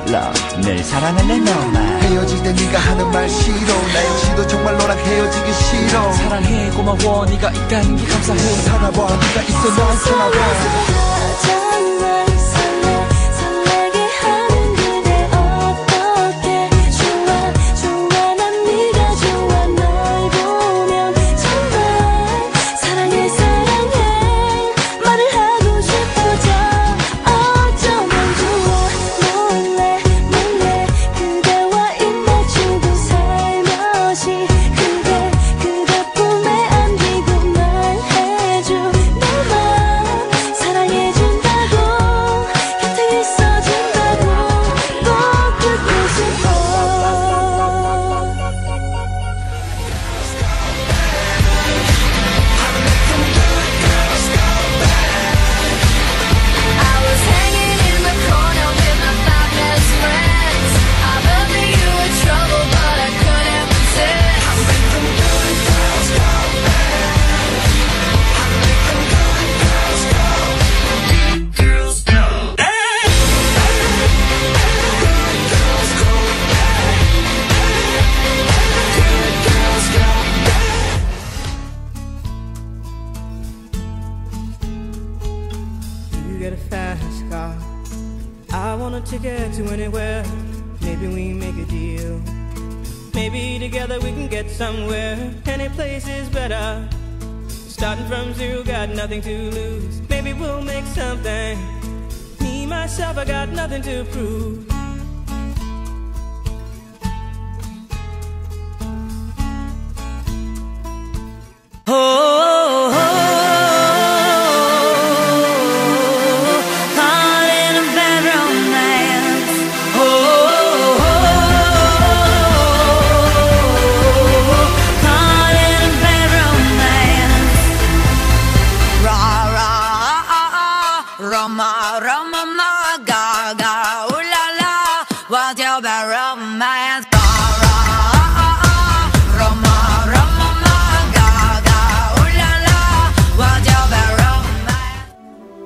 love 늘 사랑할래 너만 헤어질 때 네가 하는 말 싫어 나 역시도 정말 너랑 헤어지기 싫어 사랑해 고마워 네가 있다는 게 감사해 살아봐 네가 있어 난 살아봐 Get a fast car. I want a ticket to anywhere. Maybe we make a deal. Maybe together we can get somewhere. Any place is better. Starting from zero, got nothing to lose. Maybe we'll make something. Me, myself, I got nothing to prove. Roma, Roma, ma, ga, ga, ooh la la, what's your bad romance? Ga, Roma, Roma, ma, ga, ga, ooh la la, what's your bad romance?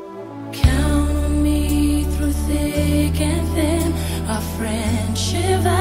Count on me through thick and thin, our friendship.